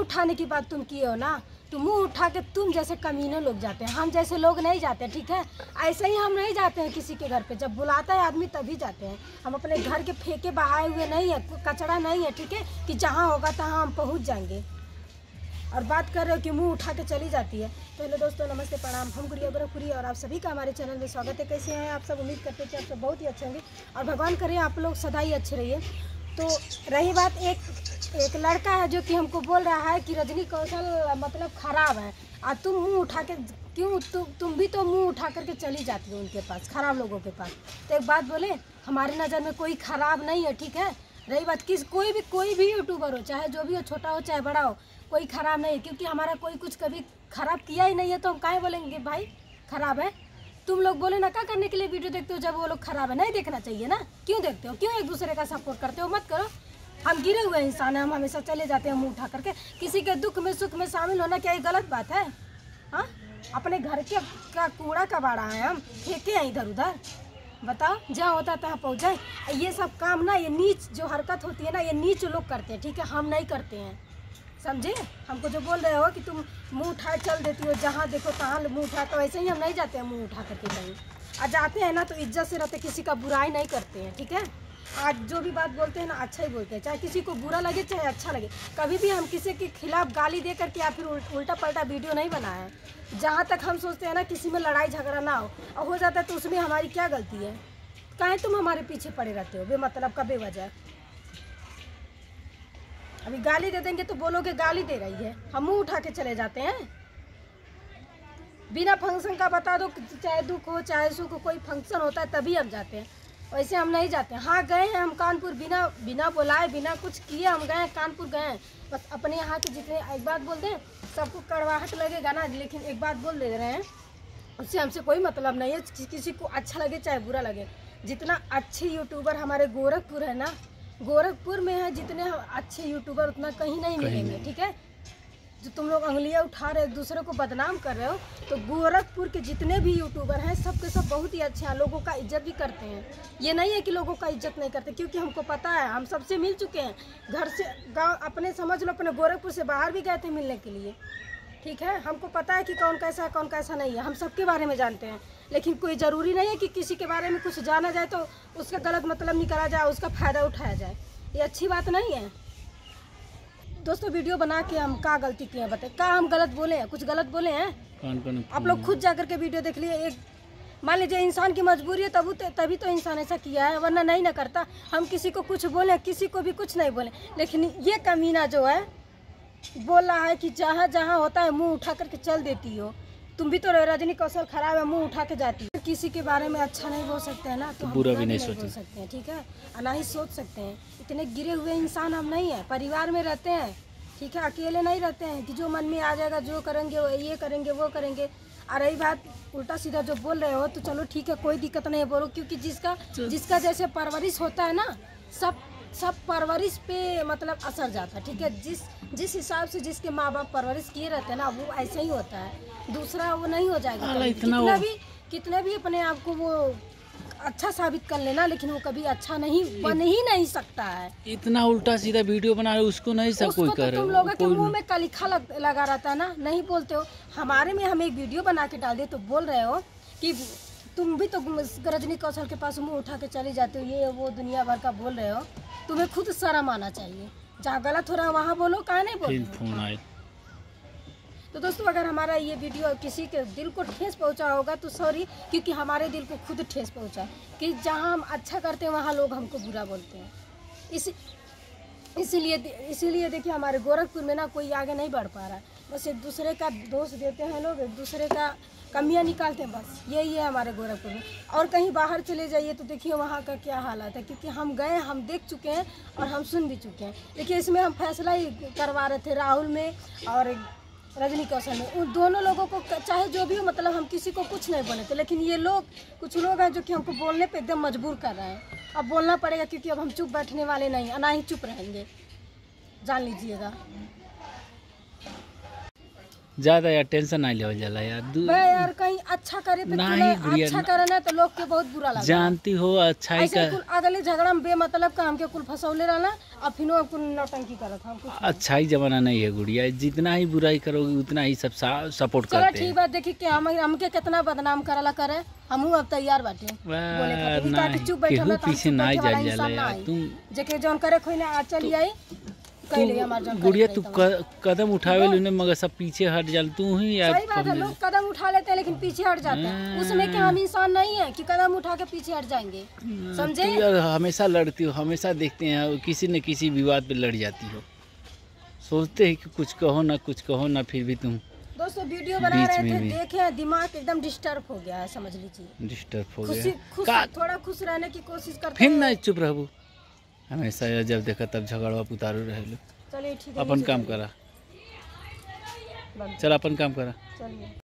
उठाने की बात तुम किए हो ना, तो मुंह उठा के तुम जैसे कमीने लोग जाते हैं, हम जैसे लोग नहीं जाते, ठीक है। ऐसे ही हम नहीं जाते हैं किसी के घर पे, जब बुलाता है आदमी तभी जाते हैं। हम अपने घर के फेंके बहाए हुए नहीं है, कचरा नहीं है, ठीक है, कि जहाँ होगा तहाँ हम पहुँच जाएंगे। और बात कर रहे हो कि मुंह उठा के चली जाती है। तो हेलो दोस्तों, नमस्ते, प्रणाम, हम गुड़िया गोरखपुरी और आप सभी का हमारे चैनल में स्वागत है। कैसे हैं आप सब? उम्मीद करते हैं कि आप सब बहुत ही अच्छे होंगे और भगवान करे आप लोग सदा ही अच्छे रहिए। तो रही बात, एक लड़का है जो कि हमको बोल रहा है कि रजनी कौशल मतलब ख़राब है, और तुम मुंह उठा के क्यों, तुम भी तो मुंह उठा करके चली जाती हो उनके पास, ख़राब लोगों के पास। तो एक बात बोले, हमारी नज़र में कोई ख़राब नहीं है, ठीक है। रही बात कोई भी यूट्यूबर हो, चाहे जो भी हो, छोटा हो चाहे बड़ा हो, कोई ख़राब नहीं है, क्योंकि हमारा कोई कुछ कभी ख़राब किया ही नहीं है। तो हम काहे बोलेंगे भाई ख़राब है। तुम लोग बोले ना क्या करने के लिए वीडियो देखते हो जब वो लोग ख़राब है? नहीं देखना चाहिए ना, क्यों देखते हो? क्यों एक दूसरे का सपोर्ट करते हो? मत करो। हम गिरे हुए इंसान हैं, हम हमेशा चले जाते हैं मुंह उठा करके। किसी के दुख में सुख में शामिल होना क्या ये गलत बात है? हाँ, अपने घर के का कूड़ा कबाड़ा है, हम फेंके हैं इधर उधर? बताओ, जहाँ होता है तहाँ पहुँच जाए। ये सब काम ना, ये नीच जो हरकत होती है ना, ये नीच लोग करते हैं, ठीक है, हम नहीं करते हैं, समझे? हमको जो बोल रहे हो कि तुम मुंह उठाए चल देती हो, जहाँ देखो तहाँ मुंह उठा, तो ऐसे ही हम नहीं जाते हैं मुंह उठा करके कहीं। और जाते हैं ना तो इज्जत से रहते, किसी का बुराई नहीं करते हैं, ठीक है। आज जो भी बात बोलते हैं ना, अच्छा ही बोलते हैं, चाहे किसी को बुरा लगे चाहे अच्छा लगे। कभी भी हम किसी के खिलाफ गाली दे करके या फिर उल्टा पलटा वीडियो नहीं बनाया है। जहाँ तक हम सोचते हैं ना किसी में लड़ाई झगड़ा ना हो, और हो जाता है तो उसमें हमारी क्या गलती है? काहे तुम हमारे पीछे पड़े रहते हो बेमतलब का, बेवजह? अभी गाली दे देंगे तो बोलोगे गाली दे रही है, हम मुंह उठा के चले जाते हैं बिना फंक्शन का। बता दो, चाहे दुख हो चाहे सुख हो, कोई फंक्शन होता है तभी हम जाते हैं, वैसे हम नहीं जाते हैं। हाँ, गए हैं हम कानपुर, बिना बुलाए बिना कुछ किए हम गए हैं, कानपुर गए हैं। बस अपने यहाँ के जितने, एक बात बोल दें, सबको कड़वाहट लगेगा ना, लेकिन एक बात बोल दे रहे हैं, उससे हमसे कोई मतलब नहीं है, किसी को अच्छा लगे चाहे बुरा लगे। जितना अच्छे यूट्यूबर हमारे गोरखपुर है ना, गोरखपुर में है, जितने अच्छे यूट्यूबर उतना कहीं नहीं मिलेंगे, ठीक है। जो तुम लोग उंगलियां उठा रहे एक दूसरे को बदनाम कर रहे हो, तो गोरखपुर के जितने भी यूट्यूबर हैं सब के सब बहुत ही अच्छे हैं, लोगों का इज्जत भी करते हैं। ये नहीं है कि लोगों का इज्जत नहीं करते, क्योंकि हमको पता है, हम सबसे मिल चुके हैं, घर से गाँव, अपने समझ लो अपने गोरखपुर से बाहर भी गए थे मिलने के लिए, ठीक है। हमको पता है कि कौन कैसा है कौन कैसा नहीं है, हम सबके बारे में जानते हैं। लेकिन कोई ज़रूरी नहीं है कि किसी के बारे में कुछ जाना जाए तो उसका गलत मतलब निकाला जाए, उसका फ़ायदा उठाया जाए, ये अच्छी बात नहीं है। दोस्तों, वीडियो बना के हम क्या गलती किए हैं बताए? क्या हम गलत बोले हैं? कुछ गलत बोले हैं? आप लोग खुद जा करके वीडियो देख लिए। एक मान लीजिए इंसान की मजबूरी है, तभी तो इंसान ऐसा किया है, वरना नहीं ना करता। हम किसी को कुछ बोले, किसी को भी कुछ नहीं बोले, लेकिन ये कमीना जो है बोल रहा है कि जहाँ जहाँ होता है मुंह उठा करके चल देती हो। तुम भी तो रजनी कौशल खराब है, मुंह उठा के जाती है। किसी के बारे में अच्छा नहीं बोल सकते हैं ना, तो हम बुरा भी नहीं बोल सकते हैं, ठीक है, और ना ही सोच सकते हैं। इतने गिरे हुए इंसान हम नहीं है, परिवार में रहते हैं, ठीक है, अकेले नहीं रहते हैं कि जो मन में आ जाएगा जो करेंगे, वो ये करेंगे वो करेंगे। और रही बात उल्टा सीधा जो बोल रहे हो, तो चलो ठीक है, कोई दिक्कत नहीं है, बोलो, क्योंकि जिसका जैसे परवरिश होता है ना, सब परवरिश पे मतलब असर जाता है, ठीक है। जिस हिसाब से जिसके माँ बाप परवरिश किए रहते हैं ना, वो ऐसे ही होता है, दूसरा वो नहीं हो जाएगा। कितने भी अपने आप को वो अच्छा साबित कर लेना, लेकिन वो कभी अच्छा नहीं बन ही नहीं सकता है। इतना उल्टा सीधा वीडियो बना रहे, उसको नहीं सब कोई कर रहा है। तुम लोगों के मुंह में कलिखा लगा रहता है ना, नहीं बोलते हो। हमारे में हम एक वीडियो बना के डाल दिए तो बोल रहे हो कि तुम भी तो रजनी कौशल के पास मुंह उठा के चली जाते हो, ये वो दुनिया भर का बोल रहे हो। तुम्हें खुद शर्म आना चाहिए, जहाँ गलत हो रहा है वहाँ बोलो, काहे नहीं बोलो। तो दोस्तों, अगर हमारा ये वीडियो किसी के दिल को ठेस पहुंचा होगा तो सॉरी, क्योंकि हमारे दिल को खुद ठेस पहुंचा कि जहां हम अच्छा करते हैं वहां लोग हमको बुरा बोलते हैं। इसीलिए देखिए, हमारे गोरखपुर में ना कोई आगे नहीं बढ़ पा रहा है, बस एक दूसरे का दोष देते हैं लोग, एक दूसरे का कमियां निकालते हैं, बस यही है हमारे गोरखपुर में। और कहीं बाहर चले जाइए तो देखिए वहाँ का क्या हालत है, क्योंकि हम गए, हम देख चुके हैं और हम सुन भी चुके हैं। देखिए, इसमें हम फैसला ही करवा रहे थे, राहुल में और रजनी कौशल में, उन दोनों लोगों को चाहे जो भी हो, मतलब हम किसी को कुछ नहीं बोले थे, लेकिन ये लोग, कुछ लोग हैं जो कि हमको बोलने पे एकदम मजबूर कर रहे हैं। अब बोलना पड़ेगा, क्योंकि अब हम चुप बैठने वाले नहीं, ना ही चुप रहेंगे, जान लीजिएगा। ज्यादा यार टेंशन नहीं लेवल जाला यार। मैं यार कहीं अच्छा करे पे नहीं गुड़िया, अच्छा करे ना तो लोग के बहुत बुरा लगता है। जानती हो अच्छाई ऐसे का कुल अगले झगड़ा में बेमतलब का हमके कुल फंसौले रहना अब फिर कुल नौटंकी करत हम कुछ। अच्छाई जमाना नहीं है गुड़िया, जितना ही बुराई करोगे उतना ही सब सपोर्ट चलो करते ठीक हैं। बात देखी कि हमके कितना बदनाम करला करे हमहू अब तैयार बाटे बोले खातिर का कि चुप बैठल केहू ना तो हम पीछे चुप ना बैठे वाला जाल जाला इंसान ना यार। है तुम जेके जौन करे खोई ना आ चली आई कहले हमार जौन गुड़िया करे तू रही तवन। कदम उठावे लूने मगर सब पीछे हट जाल तू ही यार। सही बात है, लोग कदम उठा लेते हैं लेकिन पीछे हट जाते हैं। उसमें क्या हम इंसान नहीं है कि कदम उठा के पीछे हट जाएंगे, समझे? तू यार हमेशा लड़ती हो, हमेशा देखते हैं किसी न किसी विवाद पे लड़ जाती हो। सोचते हैं कि कुछ कहो ना फिर भी तुम दोस्तों वीडियो बना बीच रहे में थे, भी। देखे दिमाग एकदम डिस्टर्ब हो गया है, समझ लीजिए। डिस्टर्ब हो खुशी गया। थोड़ा खुश रहने की कोशिश करते फिर हैं। नहीं चुप रहबू, हमेशा जब देखा तब झगड़वा पुतारू रहे। चलिए ठीक है, अपन नीचे काम चलिए। करा, बंद। चल अपन काम करा। चलिए।